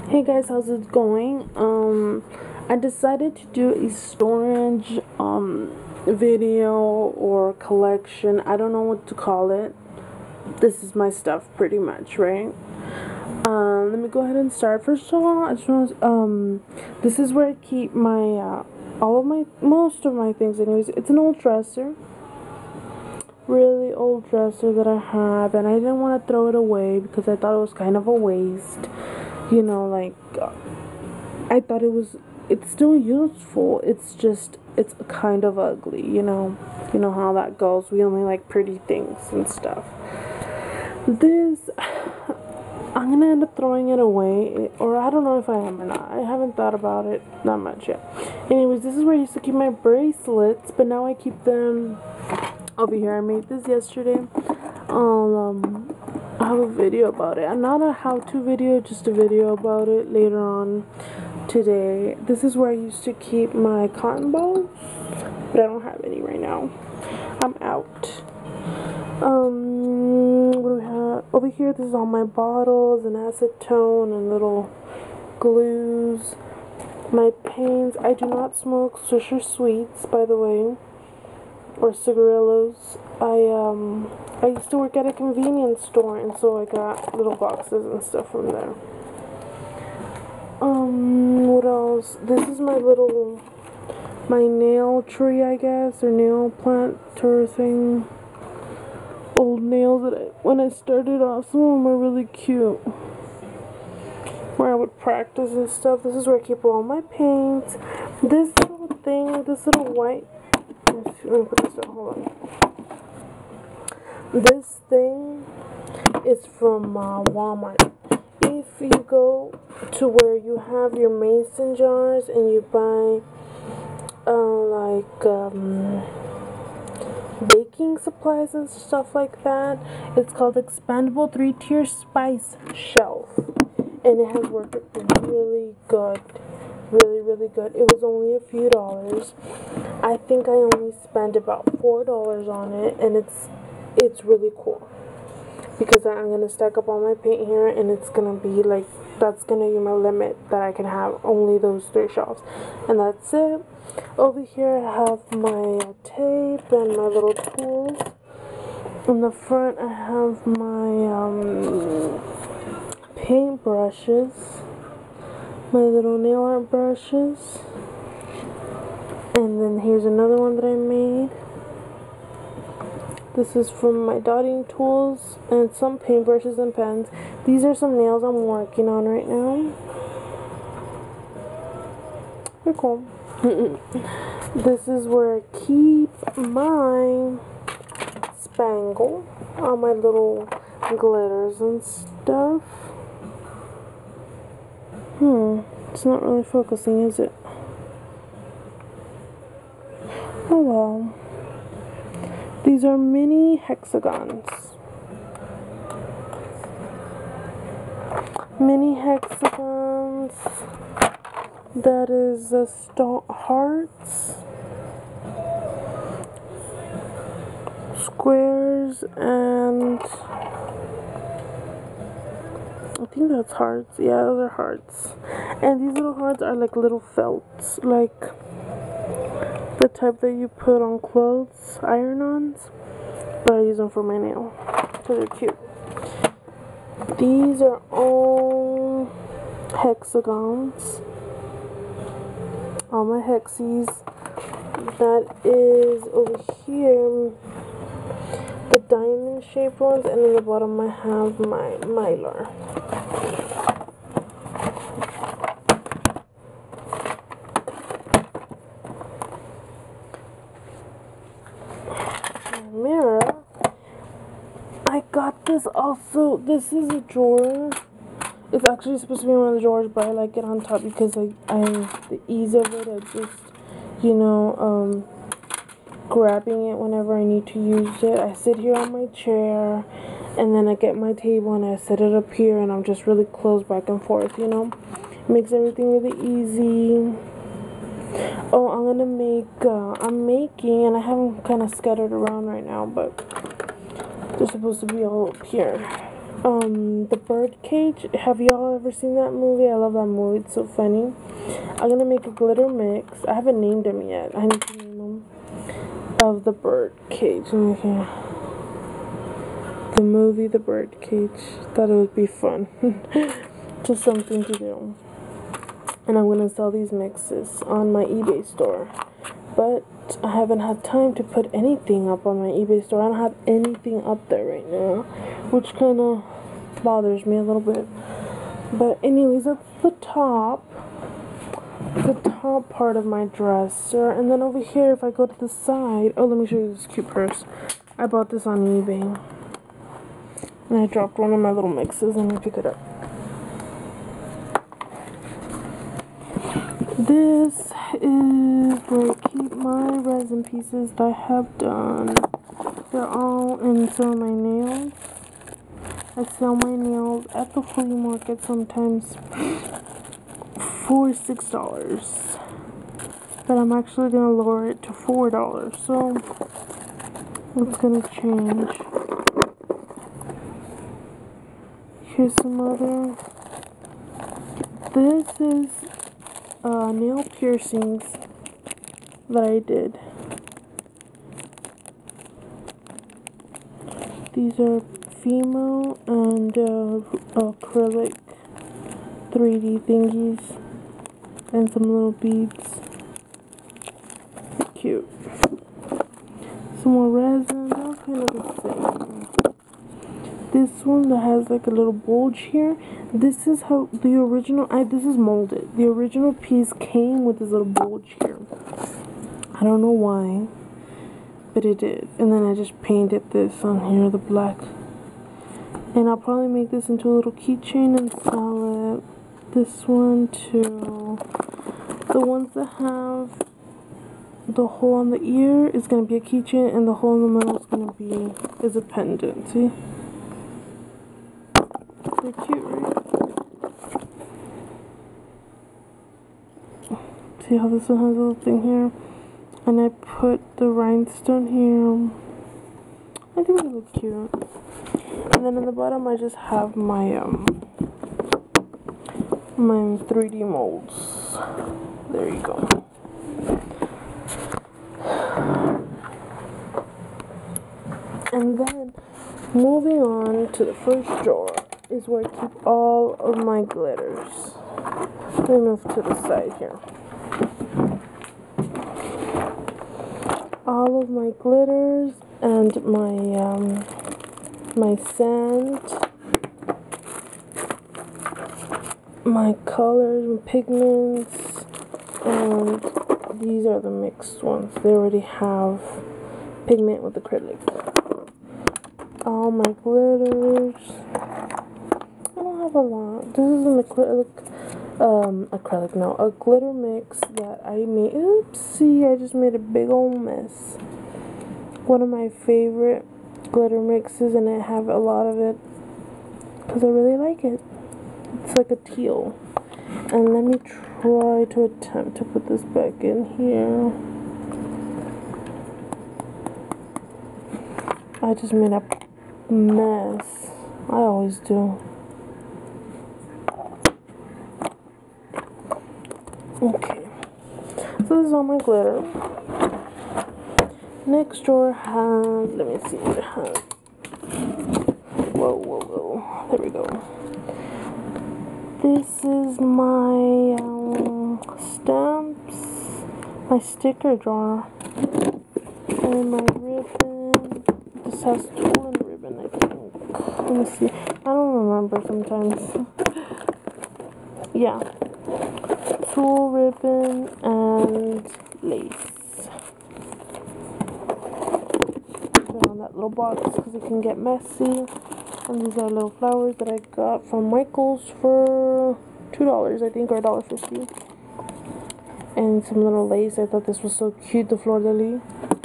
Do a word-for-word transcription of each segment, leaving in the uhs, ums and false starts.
Hey guys, how's it going? Um, I decided to do a storage um video or collection. I don't know what to call it. This is my stuff pretty much, right? Um, let me go ahead and start. First of all, I just want to, um, this is where I keep my uh, all of my most of my things. Anyways, it's an old dresser, really old dresser that I have, and I didn't want to throw it away because I thought it was kind of a waste. You know, like. Uh, I thought it was, it's still useful. It's just, it's kind of ugly, you know. You know how that goes. We only like pretty things and stuff. This, I'm gonna end up throwing it away, or I don't know if I am or not. I haven't thought about it that much yet. Anyways, this is where I used to keep my bracelets, but now I keep them over here. I made this yesterday. Um, I have a video about it. Not a how-to video, just a video about it later on today. This is where I used to keep my cotton balls, but I don't have any right now. I'm out. Um, what do we have over here? This is all my bottles and acetone and little glues. My paints. I do not smoke Swisher Sweets, by the way, or cigarillos. I um I used to work at a convenience store, and so I got little boxes and stuff from there. Um, what else? This is my little, my nail tree, I guess, or nail planter thing. Old nails that I, when I started off, some of them are really cute. Where I would practice and stuff. This is where I keep all my paints. This little thing, this little white, let me put this down, hold on. This thing is from uh, Walmart. If you go to where you have your mason jars and you buy uh, like um, baking supplies and stuff like that, it's called Expandable Three-Tier Spice Shelf, and it has worked really good, really really good. It was only a few dollars. I think I only spent about four dollars on it, and it's it's really cool. Because I'm going to stack up all my paint here, and it's going to be like, that's going to be my limit that I can have, only those three shelves. And that's it. Over here I have my tape and my little tools. In the front I have my um, paint brushes, my little nail art brushes. And then here's another one that I made. This is from my dotting tools and some paintbrushes and pens. These are some nails I'm working on right now. They're cool. This is where I keep my spangle, all my little glitters and stuff. Hmm, it's not really focusing, is it? Oh well. These are mini hexagons. Mini hexagons. That is a star hearts, squares, and I think that's hearts. Yeah, those are hearts. And these little hearts are like little felts, like the type that you put on clothes, iron-ons, but I use them for my nail because they're cute. These are all hexagons, all my hexies. That is over here the diamond shaped ones, and in the bottom I have my mylar. Mirror. I got this also. This is a drawer. It's actually supposed to be one of the drawers, but I like it on top because I, I the ease of it. I just, you know, um, grabbing it whenever I need to use it. I sit here on my chair, and then I get my table and I set it up here, and I'm just really close back and forth. You know, it makes everything really easy. Oh, I'm gonna make, uh, I'm making, and I have them kind of scattered around right now, but they're supposed to be all up here. Um, the bird cage, have y'all ever seen that movie? I love that movie. It's so funny. I'm gonna make a glitter mix. I haven't named them yet. I need to name them. Of the bird cage. Okay. The movie The Bird Cage. Thought it would be fun. Just something to do. And I'm gonna sell these mixes on my eBay store. But I haven't had time to put anything up on my eBay store. I don't have anything up there right now, which kind of bothers me a little bit. But anyways, that's the top. The top part of my dresser. And then over here, if I go to the side, oh, let me show you this cute purse. I bought this on eBay. And I dropped one of my little mixes and I pick it up. This is where I keep my resin pieces that I have done. They're all in some of my nails. I sell my nails at the flea market sometimes for six dollars. But I'm actually going to lower it to four dollars. So it's going to change. Here's some other. This is uh, nail piercings that I did. These are Fimo and uh, acrylic three D thingies and some little beads. They're cute. Some more resin. They're kind of the same. This one that has like a little bulge here. This is how the original. I this is molded. The original piece came with this little bulge here. I don't know why, but it did. And then I just painted this on here, the black. And I'll probably make this into a little keychain and sell it. This one too. The ones that have the hole on the ear is gonna be a keychain, and the hole in the middle is gonna be is a pendant. See? They're cute, right? See how this one has a little thing here? And I put the rhinestone here. I think they look cute. And then in the bottom I just have my um my three D molds. There you go. And then moving on to the first drawer is where I keep all of my glitters. Let me move to the side here. All of my glitters and my um, my sand, my colors and pigments, and these are the mixed ones. They already have pigment with acrylic. All my glitters. I don't have a lot. This is an acrylic, um, acrylic, no, a glitter mix that I made. Oopsie, I just made a big old mess. One of my favorite glitter mixes, and I have a lot of it because I really like it. It's like a teal. And let me try to attempt to put this back in here. I just made a mess. I always do. Okay. So this is all my glitter. Next drawer has, let me see what it has. Whoa, whoa, whoa. There we go. This is my um, stamps, my sticker jar, and my ribbon. This has tulle and ribbon, I think. Let me see. I don't remember sometimes. Yeah. Tulle, ribbon, and lace. Put it on that little box because it can get messy. And these are little flowers that I got from Michael's for two dollars, I think, or a dollar fifty. And some little lace. I thought this was so cute, the fleur de lis.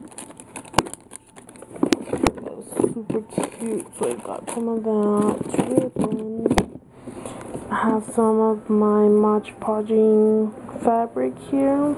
That was super cute, so I got some of that ribbon. I have some of my Mod Podging fabric here.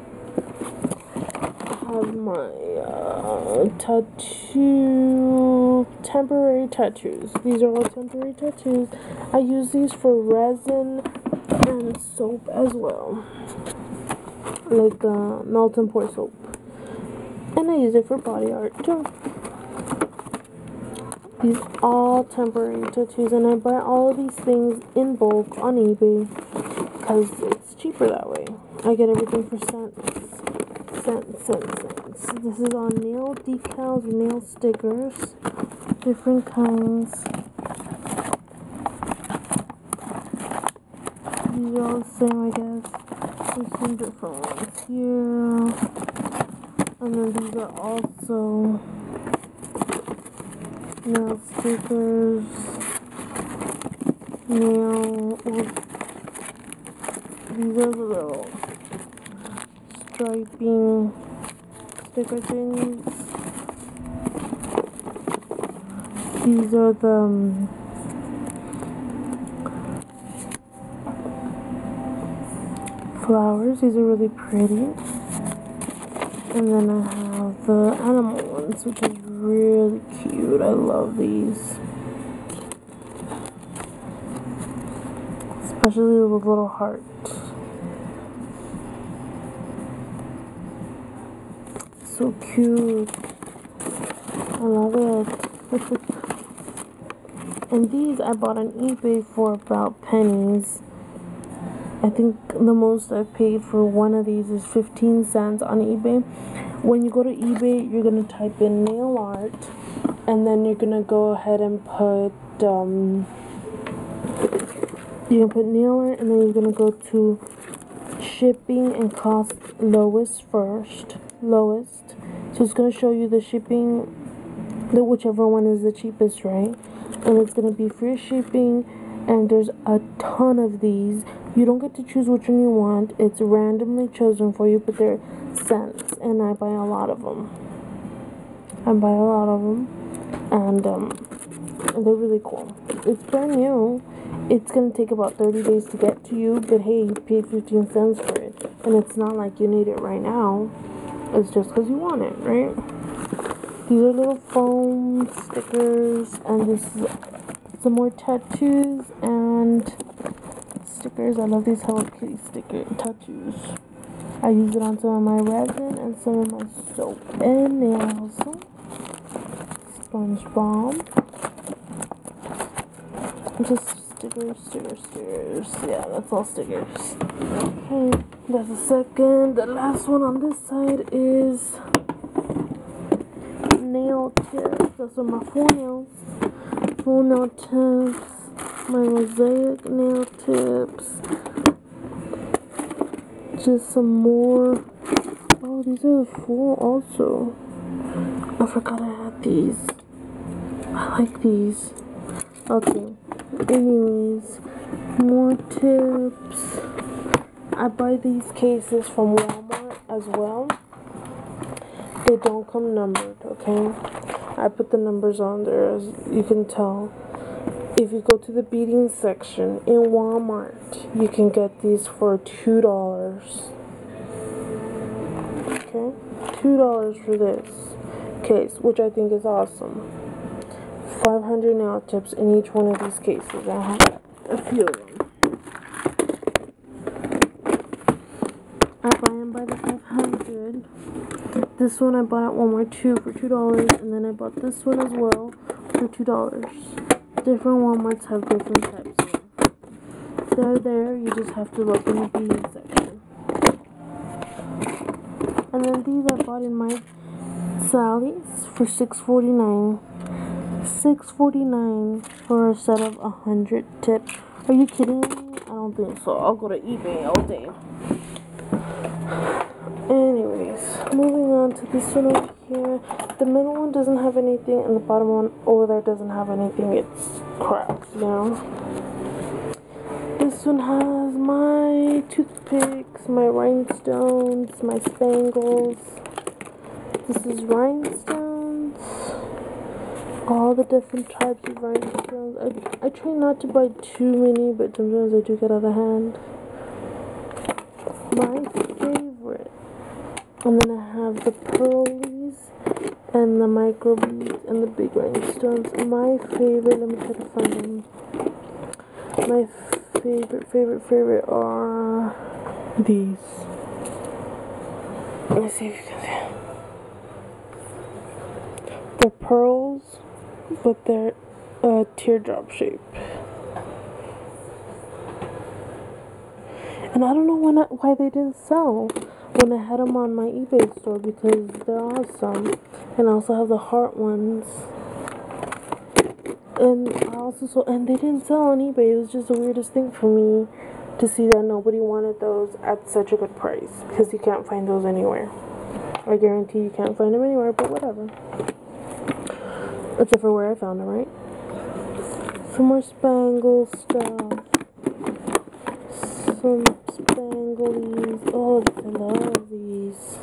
I have my uh, tattoo all temporary tattoos. These are all temporary tattoos. I use these for resin and soap as well, like uh, melt and pour soap. And I use it for body art too. These all temporary tattoos, and I buy all of these things in bulk on eBay because it's cheaper that way. I get everything for cents. Cents, cents, cents. This is on nail decals, nail stickers, different kinds. These are all the same, I guess. There's some different ones here. And then these are also nail stickers, nail, well, these are the little striping sticker things. These are the um, flowers. These are really pretty. And then I have the animal ones, which is really cute. I love these. Especially the little heart. So cute. I love it. And these I bought on eBay for about pennies. I think the most I've paid for one of these is fifteen cents on eBay. When you go to eBay, you're going to type in nail art, and then you're going to go ahead and put, um, you can put nail art, and then you're going to go to shipping and cost lowest first. Lowest. So it's going to show you the shipping, the whichever one is the cheapest, right? And it's going to be free shipping, and there's a ton of these. You don't get to choose which one you want. It's randomly chosen for you, but they're cents, and I buy a lot of them. I buy a lot of them, and um, they're really cool. It's brand new. It's gonna take about thirty days to get to you, but hey, you paid fifteen cents for it, and it's not like you need it right now. It's just because you want it, right? These are little foam stickers, and this is some more tattoos and stickers. I love these Hello Kitty sticker tattoos. I use it on some of my resin and some of my soap and nails. SpongeBob. Just stickers, stickers, stickers. Yeah, that's all stickers. Okay, that's the second. The last one on this side is nail tips. Those are my full nails. Full nail tips. My mosaic nail tips. Just some more. Oh, these are full also. I forgot I had these. I like these. Okay. Anyways, more tips. I buy these cases from Walmart as well. They don't come numbered, okay? I put the numbers on there, as you can tell. If you go to the beading section in Walmart, you can get these for two dollars. Okay? two dollars for this case, which I think is awesome. five hundred nail tips in each one of these cases. I have a few of them. I buy them by the five hundred. This one I bought at Walmart too for two dollars, and then I bought this one as well for two dollars. Different Walmarts have different types of them. They're there, you just have to look in the beading section. And then these I bought in my Sally's for six forty-nine. six forty-nine for a set of one hundred tips. Are you kidding me? I don't think so. I'll go to eBay all day. Anyways, moving on to this one over here. The middle one doesn't have anything, and the bottom one over there doesn't have anything. It's crap, you know. This one has my toothpicks, my rhinestones, my spangles. This is rhinestones. All the different types of rhinestones. I, I try not to buy too many, but sometimes I do get out of hand. My favorite. And then I have the pearlies and the micro beads and the big rhinestones. My favorite, let me try to find them. My favorite, favorite, favorite are these. Let me see if you can see. They're pearls, but they're a teardrop shape. And I don't know when I, why they didn't sell when I had them on my eBay store, because they're awesome. And I also have the heart ones. And I also saw, and they didn't sell on eBay. It was just the weirdest thing for me to see that nobody wanted those at such a good price, because you can't find those anywhere. I guarantee you can't find them anywhere, but whatever. Except for where I found them, right? Some more spangle stuff. Some spanglies. Oh, I love these.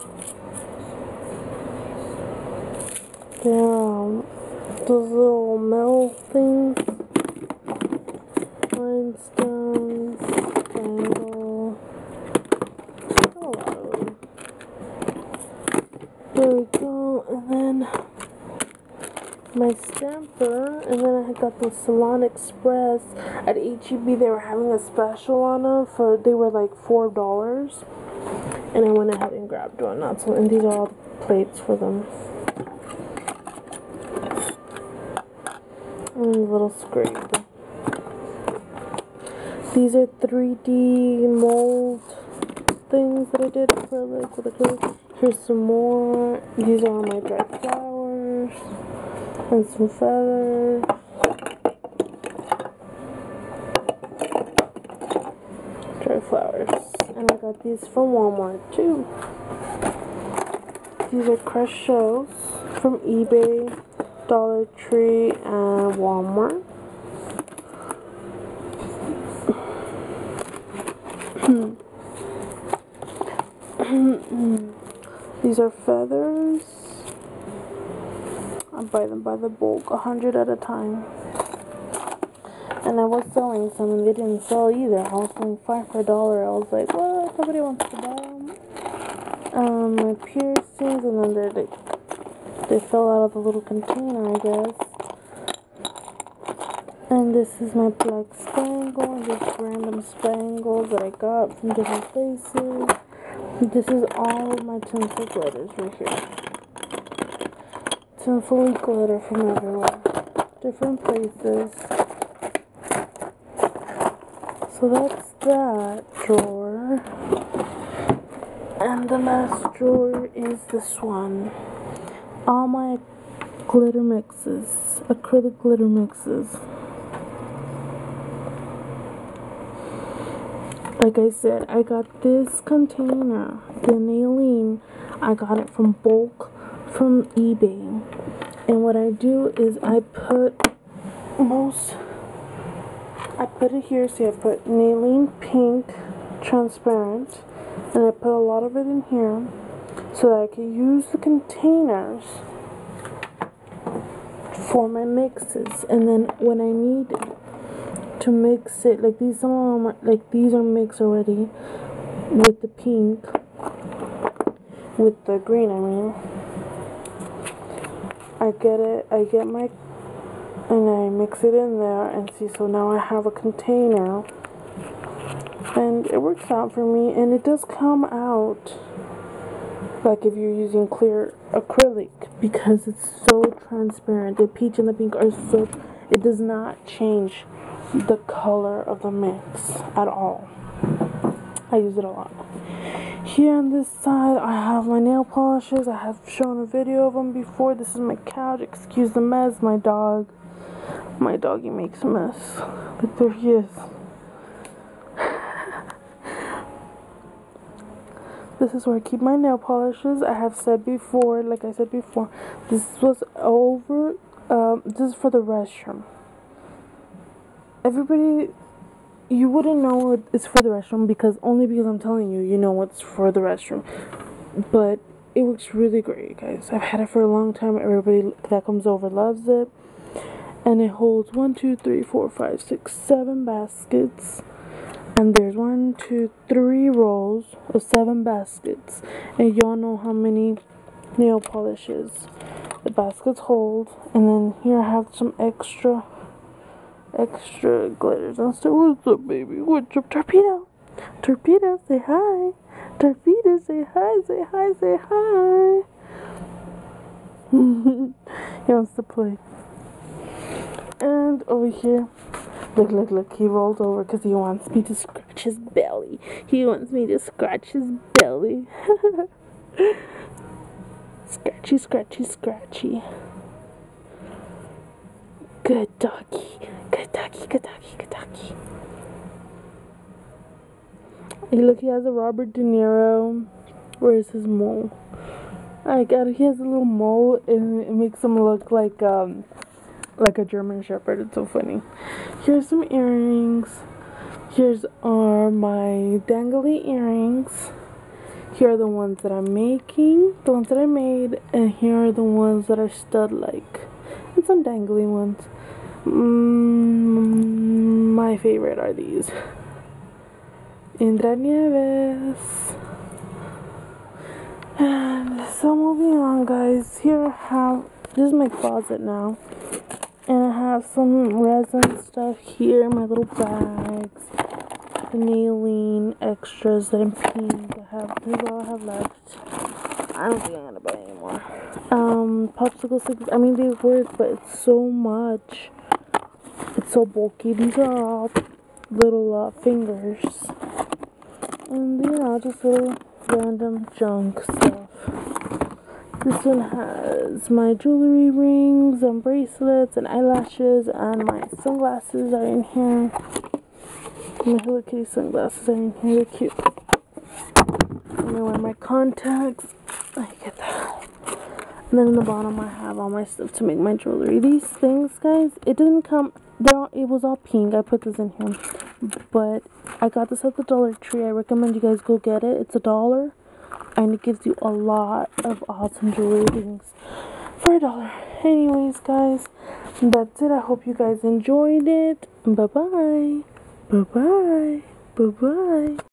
Yeah, those little metal things. Rhinestones, spangle. A lot of them. There we go. And then my stamper, and then I got the Salon Express at H E B. They were having a special on them for, they were like four dollars, and I went ahead and grabbed one. Not so, and these are all the plates for them. And a little scrape. These are three D mold things that I did acrylic with acrylic. Here's some more. These are my dry flowers. And some feathers. Dry flowers. And I got these from Walmart too. These are crushed shells from eBay, Dollar Tree, and Walmart. These are feathers. I buy them by the bulk, a hundred at a time. And I was selling some and they didn't sell either. I was selling five for a dollar. I was like, what? Nobody wants to buy them. Um, my piercings, and then they like, they fell out of the little container, I guess. And this is my black spangle, and just random spangles that I got from different places. This is all of my tinsel glitters right here. Tinsel glitter from everywhere. Different places. So that's that drawer. And the last drawer is this one. All my glitter mixes. Acrylic glitter mixes. Like I said, I got this container, the Aniline. I got it from bulk from eBay. And what I do is I put most, I put it here, see I put Aniline pink transparent, and I put a lot of it in here so that I can use the containers for my mixes. And then when I need to mix it, like these, some of them are, like these are mixed already with the pink, with the green, I mean. I get it, I get my, and I mix it in there, and see, so now I have a container, and it works out for me, and it does come out like if you're using clear acrylic, because it's so transparent. The peach and the pink are so, it does not change the color of the mix at all. I use it a lot. Here on this side, I have my nail polishes. I have shown a video of them before. This is my couch. Excuse the mess. My dog, my doggy makes a mess. But there he is. This is where I keep my nail polishes. I have said before, like I said before, this was over, um, this is for the restroom. Everybody, you wouldn't know it's for the restroom because only because I'm telling you, you know what's for the restroom. But it works really great, guys. I've had it for a long time. Everybody that comes over loves it. And it holds one, two, three, four, five, six, seven baskets. And there's one, two, three rows of seven baskets. And y'all know how many nail polishes. The baskets hold, and then here I have some extra, extra glitters and stuff. What's up, baby? What's up, Torpedo? Torpedo, say hi. Torpedo, say hi, say hi, say hi. He wants to play. And over here, look, look, look, he rolled over because he wants me to scratch his belly. He wants me to scratch his belly. Scratchy, scratchy, scratchy. Good doggy. Good doggy, good doggy, good doggy. Hey, look, he has a Robert De Niro. Where is his mole? I got it. He has a little mole, and it makes him look like, um... like a German Shepherd. It's so funny. Here's some earrings. Here's are my dangly earrings. Here are the ones that I'm making, the ones that I made, and here are the ones that are stud-like, and some dangly ones. Mm, my favorite are these. Indra Nieves. And so moving on, guys. Here I have, this is my closet now. And I have some resin stuff here, my little bags, the nailing extras that I'm pink. I have, this is all I have left. I don't think I'm gonna buy anymore. Um, popsicle sticks, I mean they work, but it's so much. It's so bulky. These are all little uh, fingers. And you know, just little random junk stuff. This one has my jewelry rings and bracelets and eyelashes, and my sunglasses are in here. My Hello Kitty sunglasses are in here, they're cute. And I wear my contacts. I get that. And then in the bottom I have all my stuff to make my jewelry. These things, guys, it didn't come, they're all, it was all pink. I put this in here. But I got this at the Dollar Tree. I recommend you guys go get it. It's a dollar. And it gives you a lot of awesome jewelry things for a dollar. Anyways, guys, that's it. I hope you guys enjoyed it. Bye-bye. Bye-bye. Bye-bye.